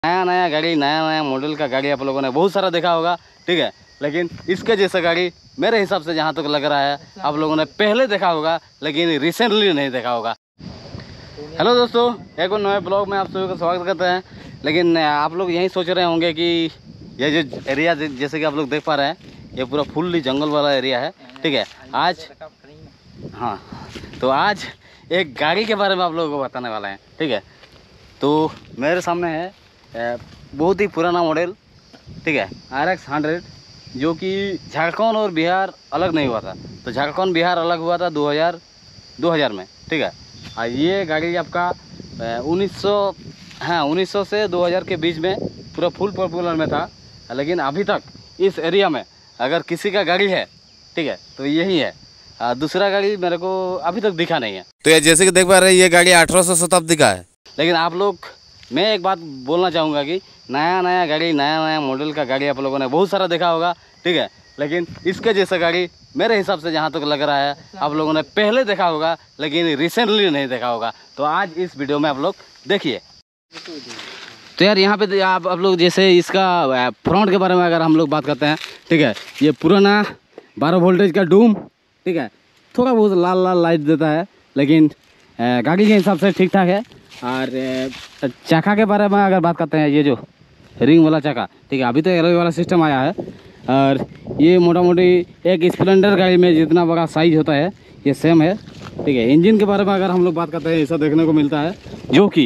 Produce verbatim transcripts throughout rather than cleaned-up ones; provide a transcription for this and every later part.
नया नया गाड़ी, नया नया मॉडल का गाड़ी आप लोगों ने बहुत सारा देखा होगा, ठीक है। लेकिन इसके जैसा गाड़ी मेरे हिसाब से जहाँ तक लग रहा है आप लोगों ने पहले देखा होगा, लेकिन रिसेंटली नहीं देखा होगा। हेलो दोस्तों, एक और नए ब्लॉग में आप सभी का स्वागत करते हैं। लेकिन आप लोग यही सोच रहे होंगे कि ये जो एरिया जैसे कि आप लोग देख पा रहे हैं, ये पूरा फुल्ली जंगल वाला एरिया है, ठीक है। आज हाँ, तो आज एक गाड़ी के बारे में आप लोगों को बताने वाला है, ठीक है। तो मेरे सामने है बहुत ही पुराना मॉडल, ठीक है, आर एक्स हंड्रेड, जो कि झारखंड और बिहार अलग नहीं हुआ था। तो झारखंड बिहार अलग हुआ था दो हज़ार दो हज़ार में, ठीक है। और ये गाड़ी आपका उन्नीस सौ हाँ उन्नीस सौ से दो हज़ार के बीच में पूरा फुल पॉपुलर में था। लेकिन अभी तक इस एरिया में अगर किसी का गाड़ी है, ठीक है, तो यही है। आ, दूसरा गाड़ी मेरे को अभी तक दिखा नहीं है। तो ये जैसे कि देख पा रहे हैं, ये गाड़ी अठारह सौ शताब्दी का है। लेकिन आप लोग, मैं एक बात बोलना चाहूँगा कि नया नया गाड़ी, नया नया मॉडल का गाड़ी आप लोगों ने बहुत सारा देखा होगा, ठीक है। लेकिन इसके जैसा गाड़ी मेरे हिसाब से जहाँ तक लग रहा है आप लोगों ने पहले देखा होगा, लेकिन रिसेंटली नहीं देखा होगा। तो आज इस वीडियो में आप लोग देखिए। तो यार यहाँ पे आप आप लोग जैसे इसका फ्रंट के बारे में अगर हम लोग बात करते हैं, ठीक है, ये पुराना बारह वोल्टेज का डूम, ठीक है, थोड़ा बहुत लाल लाल लाइट देता है, लेकिन गाड़ी के हिसाब से ठीक ठाक है। और चक्का के बारे में अगर बात करते हैं, ये जो रिंग वाला चक्का, ठीक है, अभी तो एलॉय वाला सिस्टम आया है। और ये मोटा मोटी एक स्प्लेंडर गाड़ी में जितना बड़ा साइज होता है ये सेम है, ठीक है। इंजन के बारे में अगर हम लोग बात करते हैं, ऐसा देखने को मिलता है जो कि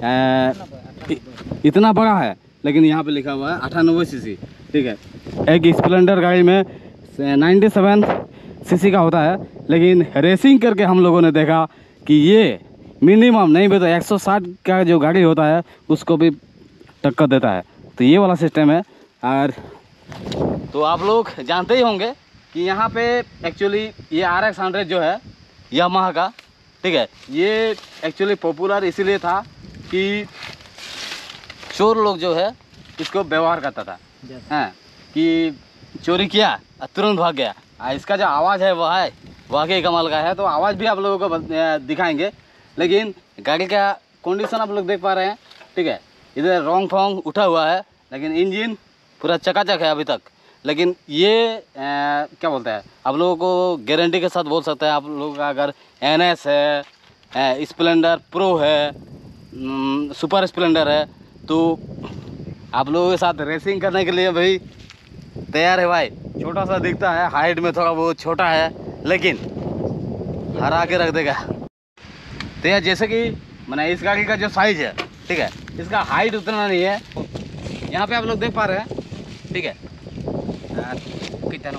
इतना बड़ा है, लेकिन यहाँ पे लिखा हुआ है अट्ठानवे सी सी, ठीक है। एक स्प्लेंडर गाड़ी में नाइन्टी सेवन सी सी का होता है, लेकिन रेसिंग करके हम लोगों ने देखा कि ये मिनिमम नहीं भी तो एक सौ साठ का जो गाड़ी होता है उसको भी टक्कर देता है। तो ये वाला सिस्टम है। और तो आप लोग जानते ही होंगे कि यहाँ पे एक्चुअली ये आर एक्स हंड्रेड जो है यामाहा का, ठीक है, ये एक्चुअली पॉपुलर इसीलिए था कि चोर लोग जो है इसको व्यवहार करता था, हाँ, कि चोरी किया और तुरंत भाग गया। और इसका जो आवाज़ है वह है वाकई कमाल का है। तो आवाज़ भी आप लोगों को दिखाएंगे। लेकिन गाड़ी का कंडीशन आप लोग देख पा रहे हैं, ठीक है, इधर रोंग फोंग उठा हुआ है, लेकिन इंजन पूरा चकाचक है अभी तक। लेकिन ये आ, क्या बोलते हैं, आप लोगों को गारंटी के साथ बोल सकते हैं, आप लोगों का अगर एन एस है, स्प्लेंडर प्रो है, सुपर स्प्लेंडर है, तो आप लोगों के साथ रेसिंग करने के लिए भाई तैयार है भाई। छोटा सा दिखता है, हाइट में थोड़ा बहुत छोटा है, लेकिन हरा के रख देगा। तो यार जैसे कि मैंने इस गाड़ी का जो साइज़ है, ठीक है, इसका हाइट उतना नहीं है। यहाँ पे आप लोग देख पा रहे हैं, ठीक है, कितना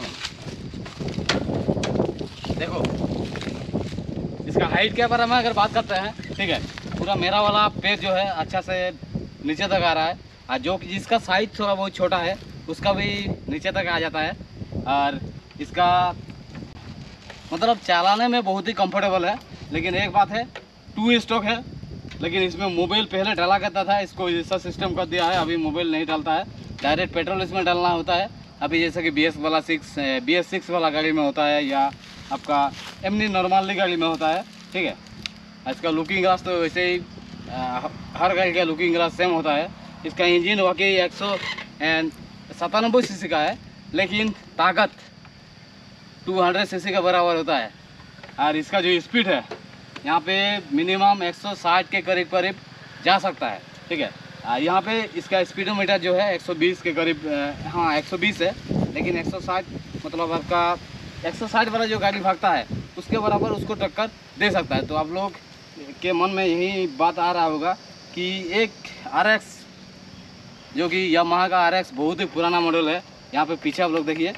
देखो इसका हाइट के बारे में अगर बात करते हैं, ठीक है, पूरा मेरा वाला पेज जो है अच्छा से नीचे तक आ रहा है। और जो जिसका साइज थोड़ा बहुत छोटा है उसका भी नीचे तक आ जाता है। और इसका मतलब चलाने में बहुत ही कंफर्टेबल है। लेकिन एक बात है, टू स्टॉक है, लेकिन इसमें मोबाइल पहले डाला करता था, इसको ऐसा सिस्टम कर दिया है, अभी मोबाइल नहीं डालता है, डायरेक्ट पेट्रोल इसमें डालना होता है। अभी जैसे कि बी एस वाला सिक्स बी एस सिक्स वाला गाड़ी में होता है, या आपका एमनी नॉर्मली गाड़ी में होता है, ठीक है। इसका लुकिंग ग्लास तो वैसे ही आ, हर गाड़ी का लुकिंग ग्लास सेम होता है। इसका इंजन वाकई एक सौ सतानबे सी सी का है, लेकिन ताकत दो सौ सी सी का बराबर होता है। और इसका जो स्पीड है यहाँ पे मिनिमम एक सौ साठ के करीब करीब जा सकता है, ठीक है। यहाँ पे इसका स्पीडोमीटर जो है एक सौ बीस के करीब, हाँ एक सौ बीस है, लेकिन एक सौ साठ मतलब आपका एक सौ साठ वाला जो गाड़ी भागता है उसके बराबर उसको टक्कर दे सकता है। तो आप लोग के मन में यही बात आ रहा होगा कि एक आर एक्स जो कि यामाहा का आर एक्स बहुत ही पुराना मॉडल है। यहाँ पे पीछे आप लोग देखिए,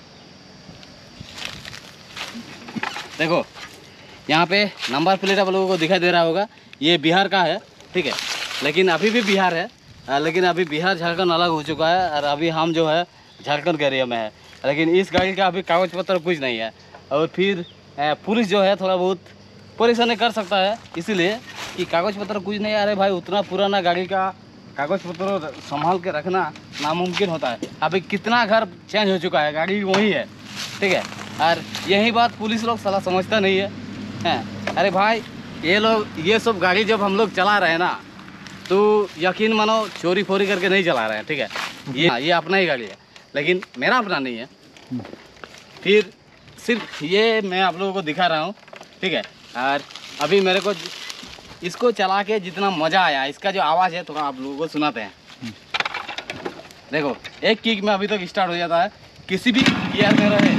देखो यहाँ पे नंबर प्लेट आप लोगों को दिखाई दे रहा होगा, ये बिहार का है, ठीक है। लेकिन अभी भी बिहार है, लेकिन अभी बिहार झारखंड अलग हो चुका है, और अभी हम जो है झारखंड के एरिया में है। लेकिन इस गाड़ी का अभी कागज़ पत्र कुछ नहीं है। और फिर पुलिस जो है थोड़ा बहुत परेशानी कर सकता है, इसीलिए कि कागज़ पत्र कुछ नहीं। अरे भाई, उतना पुराना गाड़ी का कागज़ पत्र संभाल के रखना नामुमकिन होता है। अभी कितना घर चेंज हो चुका है, गाड़ी वही है, ठीक है। और यही बात पुलिस लोग साला समझता नहीं है, हैं। अरे भाई, ये लोग ये सब गाड़ी जब हम लोग चला रहे हैं ना, तो यकीन मानो चोरी फोरी करके नहीं चला रहे हैं, ठीक है। ये ये अपना ही गाड़ी है, लेकिन मेरा अपना नहीं है। फिर सिर्फ ये मैं आप लोगों को दिखा रहा हूँ, ठीक है। और अभी मेरे को इसको चला के जितना मज़ा आया, इसका जो आवाज़ है थोड़ा आप लोगों को सुनाते हैं। देखो एक किक में अभी तक स्टार्ट हो जाता है, किसी भी गियर में रहे।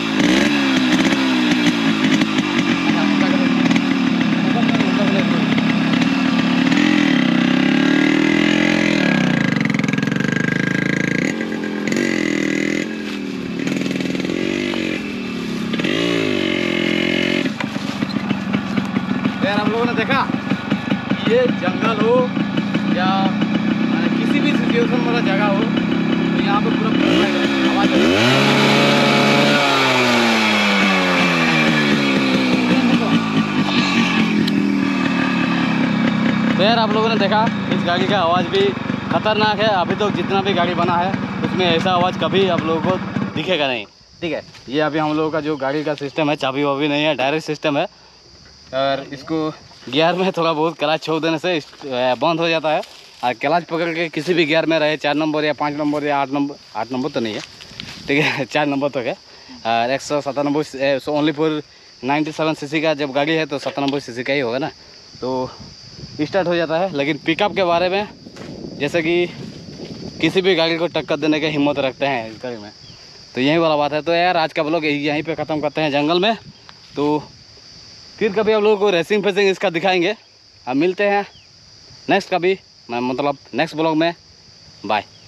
यार आप लोगों ने देखा, ये जंगल हो या किसी भी सिचुएशन वाला जगह हो, तो यहाँ पे पूरा आवाज़ तो यार आप लोगों ने देखा इस गाड़ी का आवाज़ भी खतरनाक है। अभी तो जितना भी गाड़ी बना है उसमें ऐसा आवाज़ कभी आप लोगों को दिखेगा नहीं, ठीक है। ये अभी हम लोगों का जो गाड़ी का सिस्टम है, चाबी वाबी नहीं है, डायरेक्ट सिस्टम है। और इसको गियर में थोड़ा बहुत क्लच छोड़ देने से बंद हो जाता है। और क्लच पकड़ के किसी भी गियर में रहे, चार नंबर या पाँच नंबर या आठ नंबर, आठ नंबर तो नहीं है, ठीक है, चार नंबर तक है। और एक सौ सत्तानबे so only for ninety seven C C का जब गाड़ी है तो सत्तानबे सी सी का ही होगा ना, तो स्टार्ट हो जाता है। लेकिन पिकअप के बारे में, जैसे कि किसी भी गाड़ी को टक्कर देने की हिम्मत रखते हैं इस गाड़ी में, तो यही वाला बात है। तो यार आज का ब्लॉग यहीं पे ख़त्म करते हैं जंगल में। तो फिर कभी आप लोगों को रेसिंग फेसिंग इसका दिखाएंगे। अब मिलते हैं नेक्स्ट कभी, मैं मतलब नेक्स्ट ब्लॉग में। बाय।